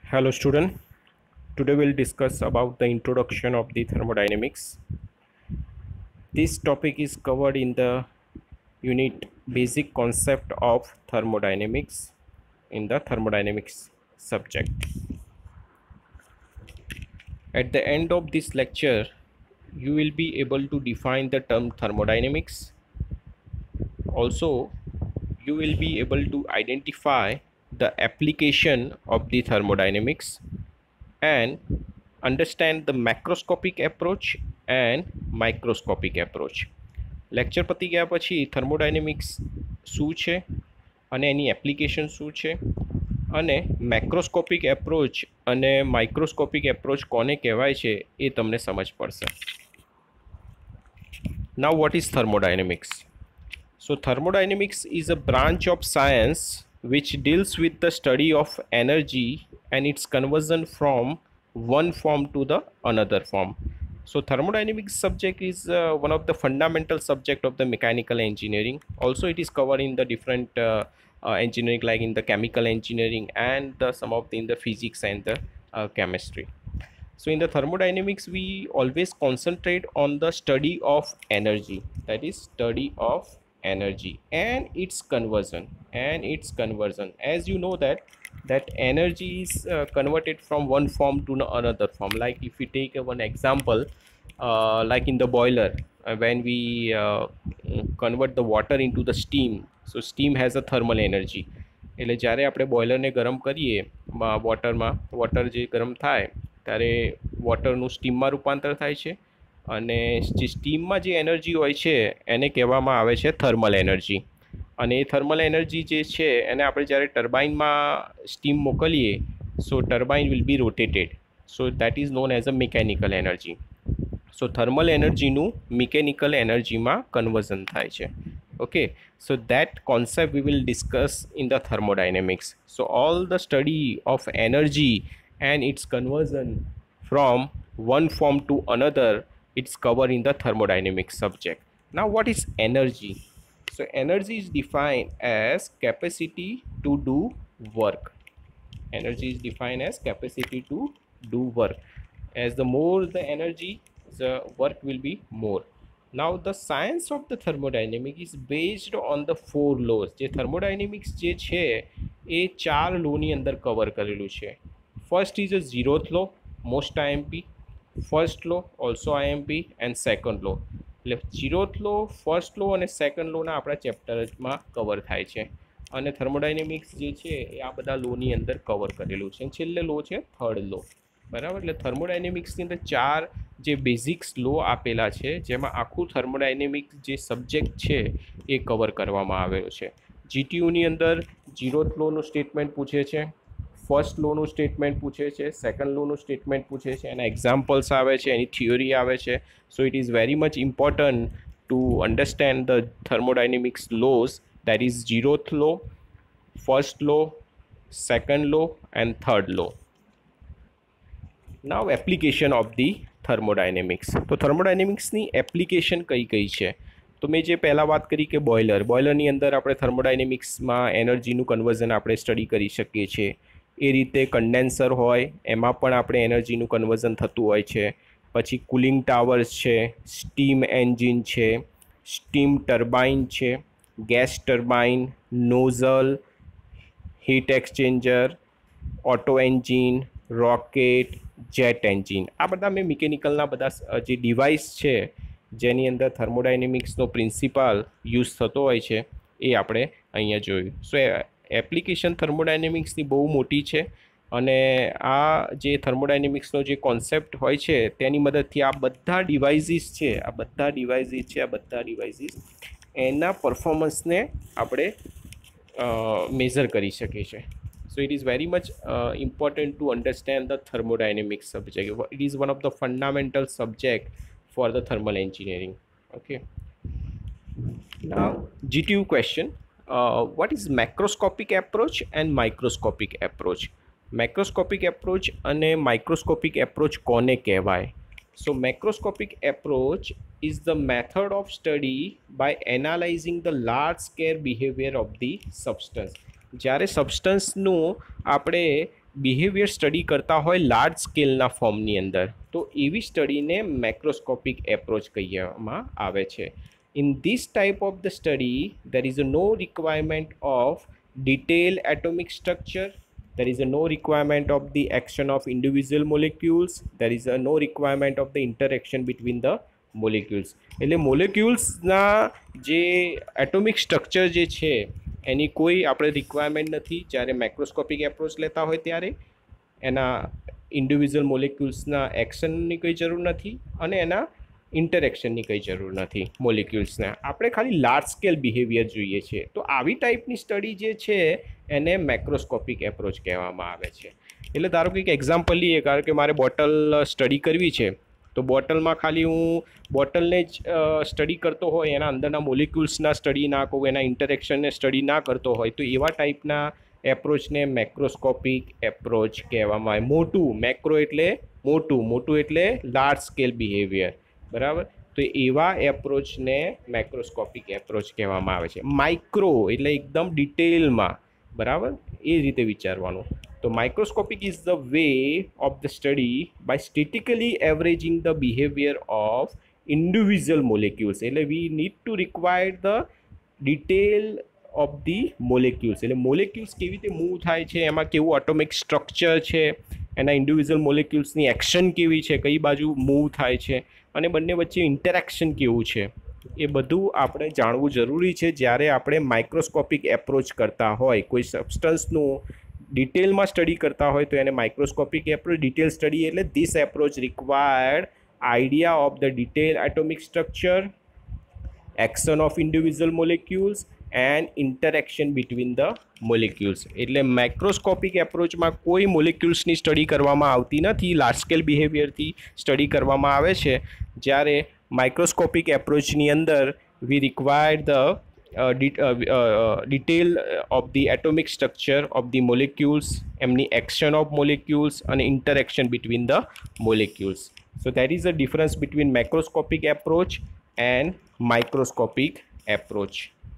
Hello student, today we'll discuss about the introduction of the thermodynamics. This topic is covered in the unit basic concept of thermodynamics in the thermodynamics subject. At the end of this lecture, you will be able to define the term thermodynamics. Also, you will be able to identify the application of the thermodynamics and understand the macroscopic approach and microscopic approach. Lecture પતી ગયા પછી thermodynamics શું છે અને એની application શું છે અને macroscopic approach અને માઇક્રોસ્કોપિક એપ્રોચ કોને કહેવાય છે એ તમને સમજ પડશે. Now what is thermodynamics? So thermodynamics is a branch of science which deals with the study of energy and its conversion from one form to the another form. So thermodynamics subject is one of the fundamental subject of the mechanical engineering. Also it is covered in the different engineering, like in the chemical engineering and some of in the physics and the chemistry. So in the thermodynamics we always concentrate on the study of energy, that is study of energy and its conversion. As you know that energy is converted from one form to another form. Like if we take one example, like in the boiler, when we convert the water into the steam, so steam has a thermal energy. એટલે જ્યારે આપણે બોઇલરને ગરમ કરીએ water જે ગરમ થાય ત્યારે વોટરનું સ્ટીમમાં રૂપાંતર થાય છે અને જે સ્ટીમમાં જે એનર્જી હોય છે એને કહેવામાં આવે છે થર્મલ એનર્જી. અને એ થર્મલ એનર્જી જે છે એને આપણે જ્યારે ટર્બાઇનમાં સ્ટીમ મોકલીએ so turbine will be rotated, so that is known as a mechanical energy. So thermal એનર્જીનું મિકેનિકલ એનર્જીમાં કન્વર્ઝન થાય છે. Okay, so that concept we will discuss in the thermodynamics. So all the study of energy and its conversion from one form to another, it's covered in the thermodynamics subject. Now what is energy? So energy is defined as capacity to do work. Energy is defined as capacity to do work. As the more the energy, the work will be more. Now the science of the thermodynamics is based on the four laws. જે thermodynamics જે છે એ ચાર લોની અંદર cover કરેલું છે. First is a zeroth law, most IMP, first law also IMP and second law. એટલે zeroth law, first લો અને second લોના આપણા ચેપ્ટરમાં કવર થાય છે. અને થર્મોડાયનેમિક્સ જે છે એ આ બધા લોની અંદર કવર કરેલું છે. છેલ્લે લો છે થર્ડ લો. બરાબર, એટલે થર્મોડાયનેમિક્સની અંદર ચાર જે બેઝિક્સ લો આપેલા છે જેમાં આખું થર્મોડાયનેમિક્સ જે સબ્જેક્ટ છે એ કવર કરવામાં આવેલો છે. જીટીયુની અંદર ઝીરોથ લોનું સ્ટેટમેન્ટ પૂછે છે, ફર્સ્ટ લોનું સ્ટેટમેન્ટ પૂછે છે, સેકન્ડ લોનું સ્ટેટમેન્ટ પૂછે છે, એના એક્ઝામ્પલ્સ આવે છે, એની થિયોરી આવે છે. So it is very much important to understand the thermodynamics laws, that is zeroth law, first law, second law and third law. Now application of the thermodynamics. તો થર્મોડાયનેમિક્સની application કઈ કઈ છે? તો મેં જે પહેલાં વાત કરી કે બોઇલરની અંદર આપણે થર્મોડાયનેમિક્સમાં એનર્જીનું કન્વર્ઝન આપણે સ્ટડી કરી શકીએ છીએ. એ રીતે કન્ડેન્સર હોય એમાં પણ આપણે એનર્જીનું કન્વર્ઝન થતું હોય છે. પછી કુલિંગ ટાવર્સ છે, સ્ટીમ એન્જિન છે, સ્ટીમ ટર્બાઇન છે, gas turbine, nozzle, heat exchanger, auto engine, rocket, jet engine. આ બધા મેં મિકેનિકલના બધા જે ડિવાઇસ છે જેની અંદર થર્મોડાયનેમિક્સનો પ્રિન્સિપાલ યુઝ થતો હોય છે એ આપણે અહીંયા જોયું. સો એપ્લિકેશન થર્મોડાયનેમિક્સની બહુ મોટી છે અને આ જે થર્મોડાયનેમિક્સનો જે કોન્સેપ્ટ હોય છે તેની મદદથી આ બધા ડિવાઇસીસ છે એના પરફોર્મન્સને આપણે મેઝર કરી શકીએ છીએ. So it is very much important to understand the thermodynamics subject. It is one of the fundamental subject for the thermal engineering. Okay. Now GTU question. What is macroscopic approach and microscopic approach? Macroscopic approach અને microscopic approach કોને કહેવાય? So macroscopic approach is the method of study by analyzing the large scale behavior of the substance. જ્યારે સબસ્ટન્સનું આપણે behaviour study કરતા હોય large સ્કેલના ફોર્મની અંદર, તો એવી સ્ટડીને મેક્રોસ્કોપિક એપ્રોચ કહેવામાં આવે છે. In this type of the study there is a no requirement of detailed atomic structure, there is a no requirement of the action of individual molecules, there is a no requirement of the interaction between the molecules. એટલે મોલેક્યુલ્સના જે atomic structure જે છે એની કોઈ આપણે requirement નથી જ્યારે microscopic approach લેતા હોય ત્યારે. એના ઇન્ડિવિજ્યુઅલ મોલેક્યુલ્સના એક્શનની કોઈ જરૂર નથી અને એના ઇન્ટરેક્શનની કંઈ જરૂર નથી મોલિક્યુલ્સને. આપણે ખાલી લાર્જ સ્કેલ બિહેવિયર જોઈએ છે. તો આવી ટાઈપની સ્ટડી જે છે એને મેક્રોસ્કોપિક એપ્રોચ કહેવામાં આવે છે. એટલે ધારો કે એક એક્ઝામ્પલ લઈએ, કારણ કે મારે બોટલ સ્ટડી કરવી છે, તો બોટલમાં ખાલી હું બોટલને જ સ્ટડી કરતો હોય, એના અંદરના મોલિક્યુલ્સના સ્ટડી ના કરું, એના ઇન્ટરેક્શનને સ્ટડી ના કરતો હોય, તો એવા ટાઈપના એપ્રોચને મેક્રોસ્કોપિક એપ્રોચ કહેવામાં આવે. મોટું, મેક્રો એટલે મોટું, મોટું એટલે લાર્જ સ્કેલ બિહેવિયર, બરાબર. તો એવા એપ્રોચને મેક્રોસ્કોપિક એપ્રોચ કહેવામાં આવે છે. માઇક્રો એટલે એકદમ ડિટેલમાં, બરાબર, એ રીતે વિચારવાનું. તો microscopic is the way of the study by statically averaging the behaviour of individual molecules. એટલે we need to require the detail of the molecules. એટલે મોલેક્યુલ્સ કેવી રીતે મૂવ થાય છે, એમાં કેવું એટોમિક સ્ટ્રક્ચર છે, એના ઇન્ડિવિજ્યુઅલ મોલેક્યુલ્સની એક્શન કેવી છે, કઈ બાજુ મૂવ થાય છે, અને બંને વચ્ચે ઇન્ટરેક્શન કેવું છે, એ બધું આપણે જાણવું જરૂરી છે જ્યારે આપણે માઇક્રોસ્કોપિક એપ્રોચ કરતા હોય. કોઈ સબસ્ટન્સનું ડિટેલમાં સ્ટડી કરતા હોય તો એને માઇક્રોસ્કોપિક એપ્રોચ, ડિટેલ સ્ટડી એટલે this approach required idea of the detail atomic structure, action of individual molecules and interaction between the molecules. એટલે માઇક્રોસ્કોપિક એપ્રોચમાં કોઈ મોલેક્યુલ્સની સ્ટડી કરવામાં આવતી નથી, લાર્જ સ્કેલ બિહેવિયરથી સ્ટડી કરવામાં આવે છે. જ્યારે માઇક્રોસ્કોપિક એપ્રોચની અંદર we required the detail of the atomic structure of the molecules, એમની action of molecules અને interaction between the molecules. So that is the difference between macroscopic approach and microscopic approach.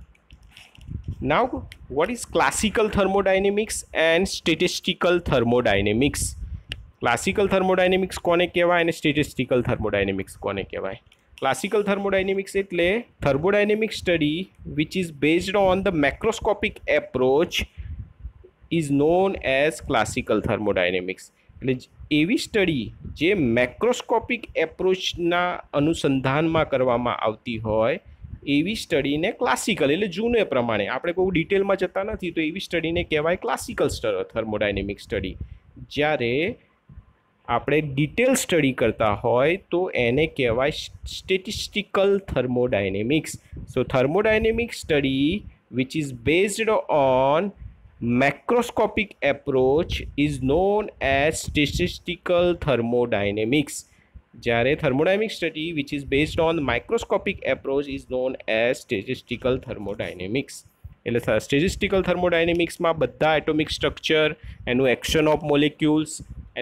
Now what is classical thermodynamics and statistical thermodynamics? Classical thermodynamics કોને કહેવાય અને statistical thermodynamics કોને કહેવાય? Classical thermodynamics એટલે thermodynamic study which is based on the macroscopic approach is known as classical thermodynamics. એટલે એવી study જે macroscopic એપ્રોચના અનુસંધાનમાં કરવામાં આવતી હોય એવી સ્ટડીને ક્લાસિકલ એટલે જૂને પ્રમાણે, આપણે બહુ ડિટેલમાં જતા નથી, તો એવી સ્ટડીને કહેવાય ક્લાસિકલ થર્મોડાયનેમિક સ્ટડી. જ્યારે આપણે ડિટેલ સ્ટડી કરતા હોય તો એને કહેવાય statistical thermodynamics. So thermodynamic study which is based on macroscopic approach is known as statistical thermodynamics. જ્યારે thermodynamic study which is based on microscopic approach is known as statistical thermodynamics. એટલે statistical થર્મોડાયનેમિક્સમાં બધા atomic structure, એનું action of molecules,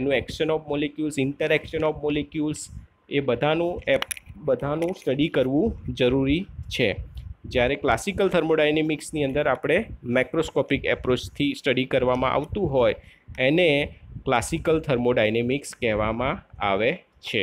interaction of molecules, એ બધાનું study કરવું જરૂરી છે. જ્યારે ક્લાસિકલ થર્મોડાયનેમિક્સની અંદર આપણે મેક્રોસ્કોપિક એપ્રોચથી સ્ટડી કરવામાં આવતું હોય એને ક્લાસિકલ થર્મોડાયનેમિક્સ કહેવામાં આવે છે.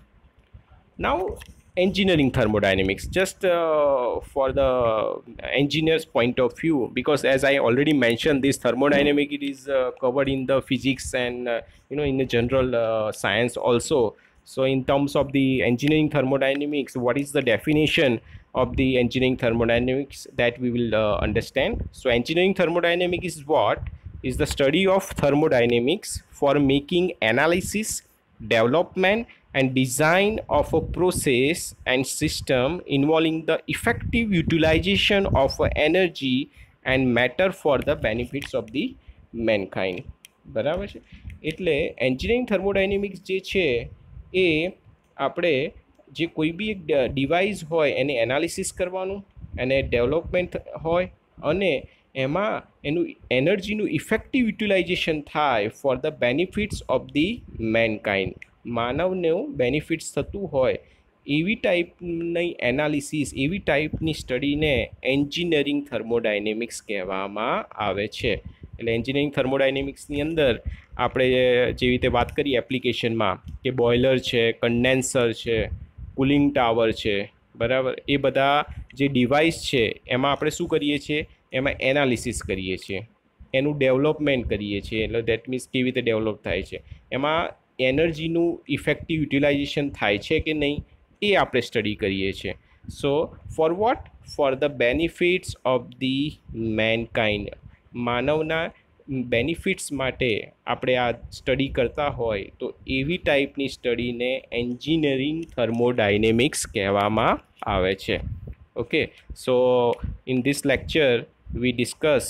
નાઉ engineering thermodynamics, just for the engineer's point of view, because as I already mentioned, this thermodynamic it is covered in the physics and in the general science also. So in terms of the engineering thermodynamics, what is the definition of the engineering thermodynamics that we will understand. So engineering thermodynamics is what? Is the study of thermodynamics for making analysis, development and design of a process and system involving the effective utilization of energy and matter for the benefits of the mankind. બરાબર છે. એટલે engineering thermodynamics જે છે એ આપણે જે કોઈ બી એક device હોય એને એનાલિસિસ કરવાનું, એને ડેવલપમેન્ટ હોય અને એમાં એનું એનર્જીનું ઇફેક્ટિવ યુટિલાઇઝેશન થાય for the benefits of the mankind. માનવનું બેનિફિટ્સ થતું હોય એવી ટાઈપની એનાલિસિસ, એવી ટાઈપની સ્ટડીને એન્જિનિયરિંગ થર્મોડાયનેમિક્સ કહેવામાં આવે છે. એટલે એન્જિનિયરિંગ થર્મોડાયનેમિક્સની અંદર આપણે જેવી રીતે વાત કરીએ એપ્લિકેશનમાં કે બોઇલર છે, કન્ડેન્સર છે, કુલિંગ ટાવર છે, બરાબર, એ બધા જે ડિવાઇસ છે એમાં આપણે શું કરીએ છીએ, એમાં એનાલિસિસ કરીએ છીએ, એનું ડેવલપમેન્ટ કરીએ છીએ. એટલે દેટ મીન્સ કેવી રીતે ડેવલપ થાય છે, એમાં એનર્જીનું ઇફેક્ટિવ યુટિલાઇઝેશન થાય છે કે નહીં એ આપણે સ્ટડી કરીએ છીએ. So for what? For the benefits of the mankind. માનવના બેનિફિટ્સ માટે આપણે આ સ્ટડી કરતા હોય તો એવી ટાઈપની સ્ટડીને એન્જિનિયરિંગ થર્મોડાયનેમિક્સ કહેવામાં આવે છે. Okay, so in this lecture we discuss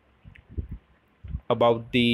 about the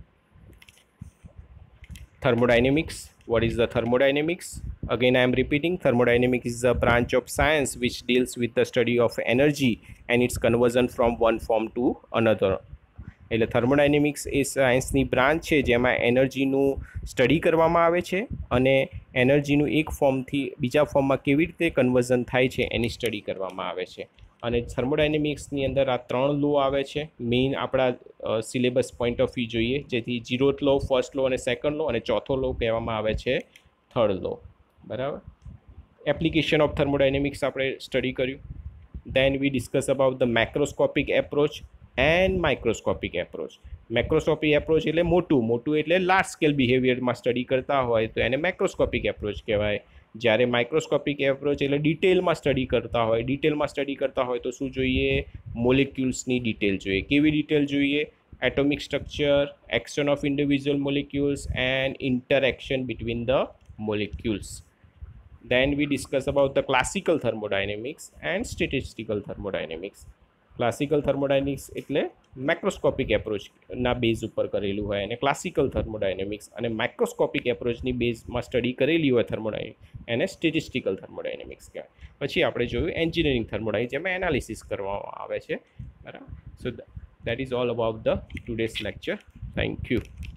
thermodynamics. What is the thermodynamics? Again, I am repeating, thermodynamics is a branch of science which deals with the study of energy and its conversion from one form to another. એટલે થર્મોડાયનેમિક્સ એ સાયન્સની branch છે જેમાં એનર્જીનું study કરવામાં આવે છે અને એનર્જીનું એક ફોર્મથી બીજા ફોર્મમાં કેવી રીતે કન્વર્ઝન થાય છે એની સ્ટડી કરવામાં આવે છે. અને થર્મોડાયનેમિક્સની અંદર આ 3 લો આવે છે મેઇન આપણા સિલેબસ પોઈન્ટ ઓફ વ્યૂ જોઈએ, જેથી 0th લો, ફર્સ્ટ લો અને સેકન્ડ લો, અને ચોથો લો કહેવામાં આવે છે થર્ડ લો. બરાબર. એપ્લિકેશન ઓફ થર્મોડાયનેમિક્સ આપણે સ્ટડી કર્યું. Then we discuss about the macroscopic approach and microscopic approach. Macroscopic approach એટલે મોટું એટલે લાર્જ સ્કેલ બિહેવિયરમાં સ્ટડી કરતા હોય તો એને મેક્રોસ્કોપિક એપ્રોચ કહેવાય. જ્યારે માઇક્રોસ્કોપિક એપ્રોચ એટલે ડિટેલમાં સ્ટડી કરતા હોય તો શું જોઈએ? મોલિક્યુલ્સની ડિટેલ જોઈએ. કેવી ડિટેલ જોઈએ? Atomic structure, action of individual molecules and interaction between the molecules. Then we discuss about the classical thermodynamics and statistical thermodynamics. Classical thermodynamics એટલે મેક્રોસ્કોપિક એપ્રોચના બેઝ ઉપર કરેલું હોય, અને ક્લાસિકલ થર્મોડાયનેમિક્સ અને માઇક્રોસ્કોપિક એપ્રોચની બેઝમાં સ્ટડી કરેલી હોય થર્મોડાયનેમિક્સ એને સ્ટેટિસ્ટિકલ થર્મોડાયનેમિક્સ કહેવાય. પછી આપણે જોયું એન્જિનિયરિંગ થર્મોડાયનેમિક્સ, જેમાં એનાલિસિસ કરવામાં આવે છે. બરાબર. So that is all about the today's lecture. Thank you.